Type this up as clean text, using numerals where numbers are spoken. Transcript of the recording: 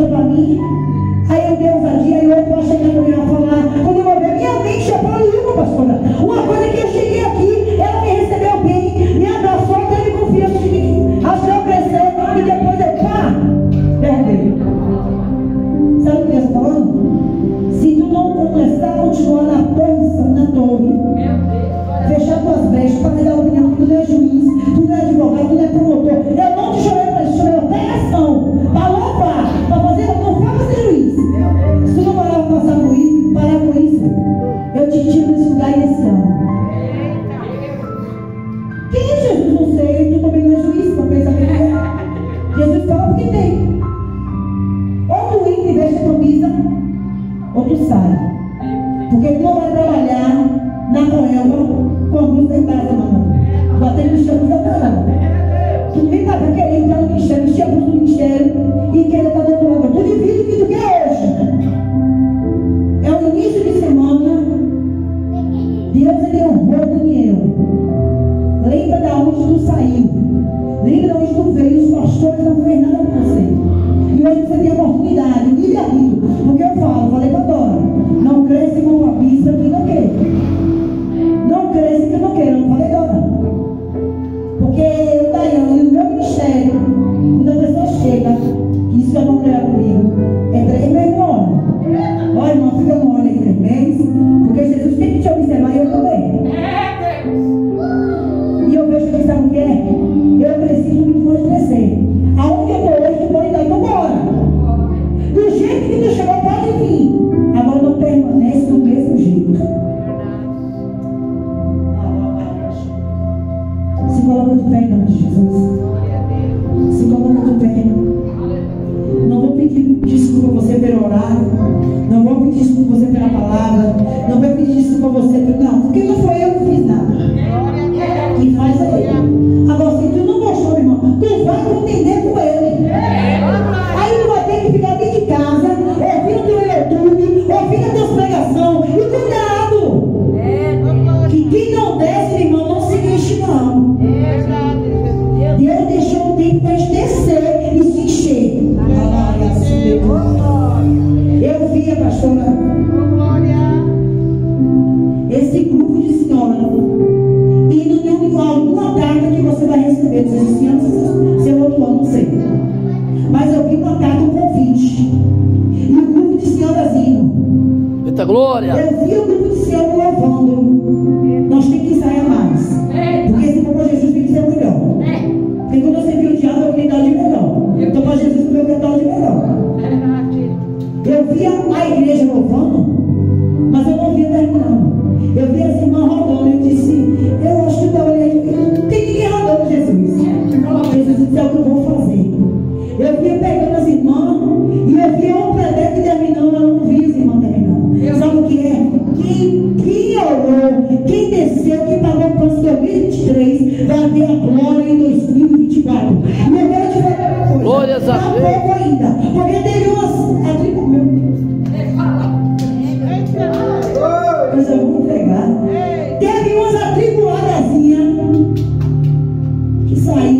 para mim. Aí eu dei ousadia, aí o outro vai chegar no meu falar. Quando eu vou ver, minha mente já poluiu, pastora. Uma coisa que eu cheguei aqui, ela me recebeu bem, me abraçou, teve confiança em mim, achou crescer, e depois eu, pá, derrubei. Sabe o que eu estou falando? Se tu não começar a continuar na posição, na torre, fechar tuas brechas para dar opinião, que tu não é juiz, tu não é advogado, tu não é promotor. Eu não te chamei para isso, chamei para pegação, para louvar, para fazer, não vai fazer juiz. Se tu não parar para parar com isso, eu te tiro desse lugar e desse ano. Quem é Jesus? Não sei, tu também não é juiz para pensar que é. Jesus fala porque tem. Ou tu entra e veste a camisa, ou tu sai. Porque tu não vai trabalhar na Coelma com a blusa embaixo, não. Batendo no chão da caramba. Tu nem vai querer entrar no ministério, vestir a blusa do ministério e querer estar do outro lado. Tu divide o que tu quer hoje. É o início de semana. Deus ele honrou Daniel. Lembra de onde tu saiu. Lembra de onde tu veio. Os pastores não fez nada com você. E hoje você tem a oportunidade, livre-arbítrio. Porque eu falei para Dora, não cresce com uma pista que não quer. Não cresce que não quer, não falei Dora. Porque eu, Daiane, no meu ministério, quando a pessoa chega, que isso que eu não quero comigo, é 3 meses no homem. Olha, irmão, fica no homem aí 3 meses, porque Jesus tem que te observar e eu também. E eu vejo que sabe o que é? Eu cresci como tu pode crescer. Aonde eu estou hoje, tu pode dar, então bora. Do jeito que tu chegou, pode vir. Agora não permanece do mesmo jeito. Se coloca de pé em nome de Jesus. Se coloca de pé. Não vou pedir desculpa a você pelo horário. Não vou pedir desculpa a você pela palavra. Não vou pedir desculpa a você pelo... Não, porque não foi eu que fiz nada. Quem faz é ele. Agora, se tu não gostou, irmão, tu vai contender com ele. Aí tu vai ter que ficar dentro de casa, ouvindo teu YouTube, ouvindo as tuas pregações. E cuidado! Que quem não desce, irmão, não se enche, não. Deus deixou um tempo para gente descer e se encher. Eu vi a pastora, esse grupo de senhoras indo em alguma carta que você vai receber dos anciãos, seu outro ano, não sei. Mas eu vi uma carta, um convite. E o grupo de senhoras indo. Eita glória! Eu vi o grupo de senhoras louvando. Nós temos que ensaiar mais. Porque se for para Jesus tem que ser melhor. Porque quando você viu o diabo, eu queria dar de melhor. Então para Jesus eu quero dar de melhor. Eu vi a igreja louvando, mas eu não via terminando. Eu vi as irmãs rodando. Eu disse, eu acho que eu estava ali. Não tem ninguém rodando, Jesus. Jesus disse, é o que eu vou fazer. Eu via pegando as irmãs e eu via um predete terminando. Eu não vi as irmãs terminando. Sabe o que é? Quem orou, quem desceu, quem pagou o preço de 2023 vai ver a glória em 2024. E eu quero te falar uma coisa. Glórias a Deus. Tá pouco ainda. Porque teve umas atributos. Eu já vou entregar. Teve umas atribuladazinhas que saíram.